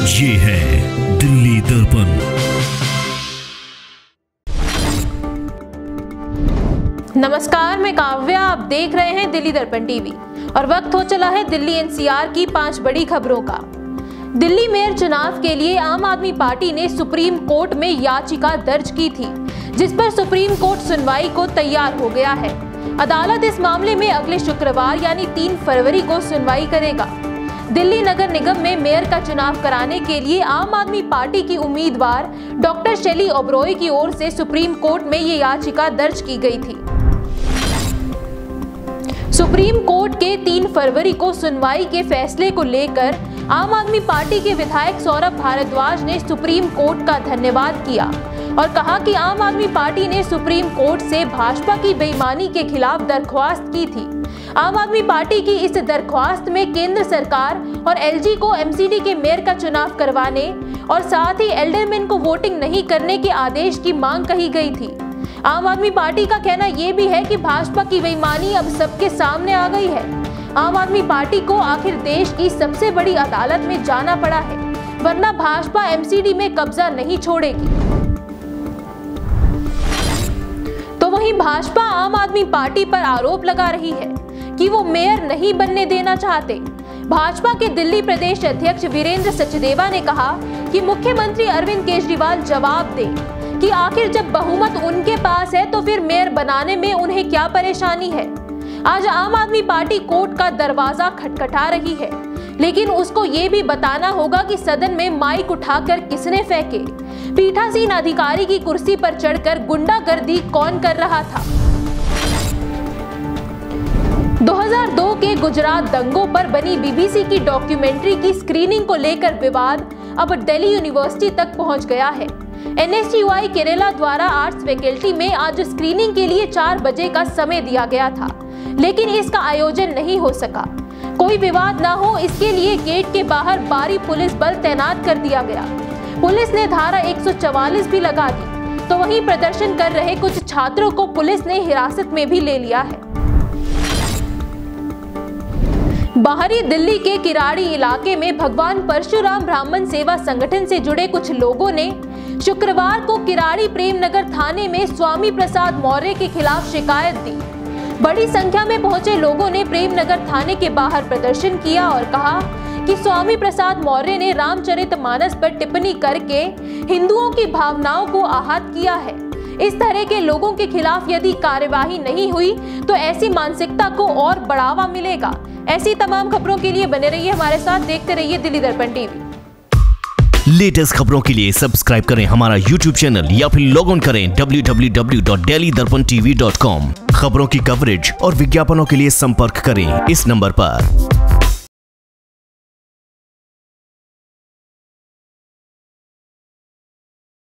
ये है दिल्ली दर्पण। नमस्कार, मैं काव्या, आप देख रहे हैं दिल्ली दर्पण टीवी और वक्त हो चला है दिल्ली एनसीआर की 5 बड़ी खबरों का। दिल्ली मेयर चुनाव के लिए आम आदमी पार्टी ने सुप्रीम कोर्ट में याचिका दर्ज की थी, जिस पर सुप्रीम कोर्ट सुनवाई को तैयार हो गया है। अदालत इस मामले में अगले शुक्रवार यानी 3 फरवरी को सुनवाई करेगा। दिल्ली नगर निगम में मेयर का चुनाव कराने के लिए आम आदमी पार्टी की उम्मीदवार डॉक्टर शैली ओबरॉय की ओर से सुप्रीम कोर्ट में ये याचिका दर्ज की गई थी। सुप्रीम कोर्ट के 3 फरवरी को सुनवाई के फैसले को लेकर आम आदमी पार्टी के विधायक सौरभ भारद्वाज ने सुप्रीम कोर्ट का धन्यवाद किया और कहा कि आम आदमी पार्टी ने सुप्रीम कोर्ट से भाजपा की बेईमानी के खिलाफ दरख्वास्त की थी। आम आदमी पार्टी की इस दरख्वास्त में केंद्र सरकार और एलजी को एमसीडी के मेयर का चुनाव करवाने और साथ ही एल्डरमैन को वोटिंग नहीं करने के आदेश की मांग कही गई थी। आम आदमी पार्टी का कहना यह भी है कि भाजपा की बेईमानी अब सबके सामने आ गई है। आम आदमी पार्टी को आखिर देश की सबसे बड़ी अदालत में जाना पड़ा है, वरना भाजपा एमसीडी में कब्जा नहीं छोड़ेगी। तो वहीं भाजपा आम आदमी पार्टी पर आरोप लगा रही है कि वो मेयर नहीं बनने देना चाहते। भाजपा के दिल्ली प्रदेश अध्यक्ष वीरेंद्र सचदेवा ने कहा कि मुख्यमंत्री अरविंद केजरीवाल जवाब दें कि आखिर जब बहुमत उनके पास है तो फिर मेयर बनाने में उन्हें क्या परेशानी है। आज आम आदमी पार्टी कोर्ट का दरवाजा खटखटा रही है, लेकिन उसको ये भी बताना होगा कि सदन में माइक उठाकर किसने फेंके, पीठासीन अधिकारी की कुर्सी पर चढ़कर गुंडागर्दी कौन कर रहा था। 2002 के गुजरात दंगों पर बनी बीबीसी की डॉक्यूमेंट्री की स्क्रीनिंग को लेकर विवाद अब दिल्ली यूनिवर्सिटी तक पहुंच गया है। NSTUI केरला द्वारा आर्ट्स फैकल्टी में आज स्क्रीनिंग के लिए 4 बजे का समय दिया गया था, लेकिन इसका आयोजन नहीं हो सका। कोई विवाद ना हो इसके लिए गेट के बाहर भारी पुलिस बल तैनात कर दिया गया। पुलिस ने धारा 144 भी लगा दी, तो वहीं प्रदर्शन कर रहे कुछ छात्रों को पुलिस ने हिरासत में भी ले लिया है। बाहरी दिल्ली के किराड़ी इलाके में भगवान परशुराम ब्राह्मण सेवा संगठन से जुड़े कुछ लोगों ने शुक्रवार को किराड़ी प्रेमनगर थाने में स्वामी प्रसाद मौर्य के खिलाफ शिकायत दी। बड़ी संख्या में पहुंचे लोगों ने प्रेमनगर थाने के बाहर प्रदर्शन किया और कहा कि स्वामी प्रसाद मौर्य ने रामचरितमानस पर टिप्पणी करके हिंदुओं की भावनाओं को आहत किया है। इस तरह के लोगों के खिलाफ यदि कार्यवाही नहीं हुई तो ऐसी मानसिकता को और बढ़ावा मिलेगा। ऐसी तमाम खबरों के लिए बने रहिए हमारे साथ, देखते रहिए दिल्ली दर्पण टीवी। लेटेस्ट खबरों के लिए सब्सक्राइब करें हमारा YouTube चैनल या फिर लॉग ऑन करें www.delhidarpantv.com। खबरों की कवरेज और विज्ञापनों के लिए संपर्क करें इस नंबर पर।